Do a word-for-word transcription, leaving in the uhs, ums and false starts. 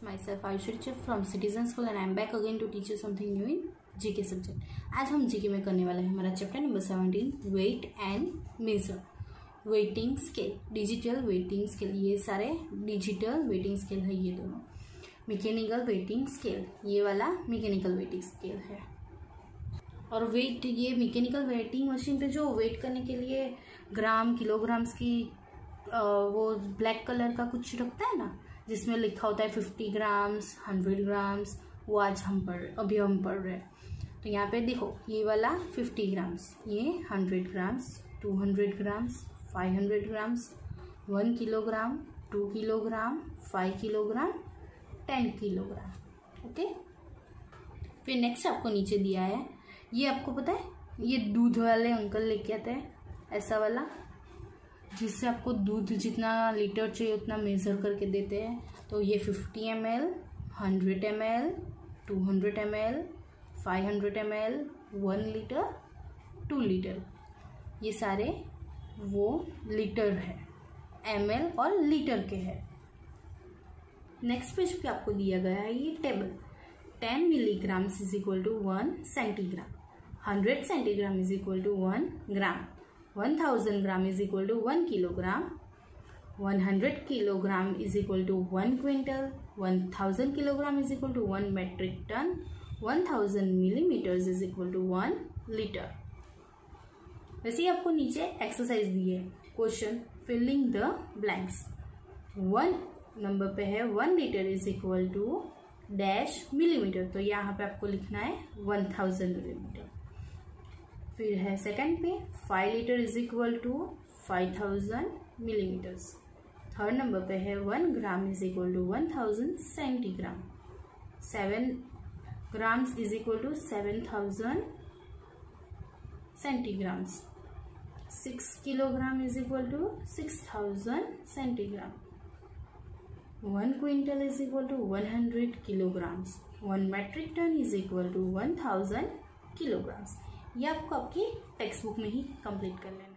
Myself Ayushi Chef from Citizen School and I am back again to teach you something new in जी के subject. आज हम जी के में करने वाला है हमारा chapter number seventeen, weight and measure. Weighing scale, digital weighing scale, ये सारे डिजिटल वेटिंग स्केल है ये दोनों। मैकेनिकल वेटिंग स्केल, ये वाला मैकेनिकल वेटिंग स्केल है। और वेट, ये मैकेनिकल वेटिंग मशीन पे जो वेट करने के लिए ग्राम किलोग्राम्स की आ, वो ब्लैक कलर का कुछ रखता है ना, जिसमें लिखा होता है फिफ्टी ग्राम्स, हंड्रेड ग्राम्स, वो आज हम पढ़ अभी हम पढ़ रहे हैं। तो यहाँ पे देखो, ये वाला फिफ्टी ग्राम्स, ये hundred grams, two hundred grams, five hundred grams, one kilogram, two kilogram, five kilogram, ten kilogram. Okay, फिर नेक्स्ट आपको नीचे दिया है, ये आपको पता है, ये दूध वाले अंकल लेके आते हैं ऐसा वाला, जिससे आपको दूध जितना लीटर चाहिए उतना मेज़र करके देते हैं। तो ये fifty M L, hundred M L, two hundred M L, five hundred M L, one litre, two litre, ये सारे वो लीटर है, एम एल और लीटर के है। नेक्स्ट पेज पे आपको दिया गया है ये table. Ten milligram is equal to one centigram, hundred centigram is equal to one gram, one thousand gram is equal to one kilogram, one hundred kilogram is equal to one quintal, one thousand kilogram is equal to one metric ton, one thousand millimetres is equal to one litre. वैसे ही आपको नीचे exercise दी है, question filling the blanks. One number पे है one litre is equal to dash millimetre, तो यहाँ पे आपको लिखना है वन थाउजेंड मिलीमीटर। फिर है सेकंड पे five litre is equal to five thousand millimetres. Third number पे है one gram is equal to one thousand centigram, seven grams is equal to seven thousand centigrams, six kilogram is equal to six thousand centigram, one quintal is equal to one hundred kilograms, one metric ton is equal to one thousand kilograms. ये आपको आपकी text book में ही complete कर लेना।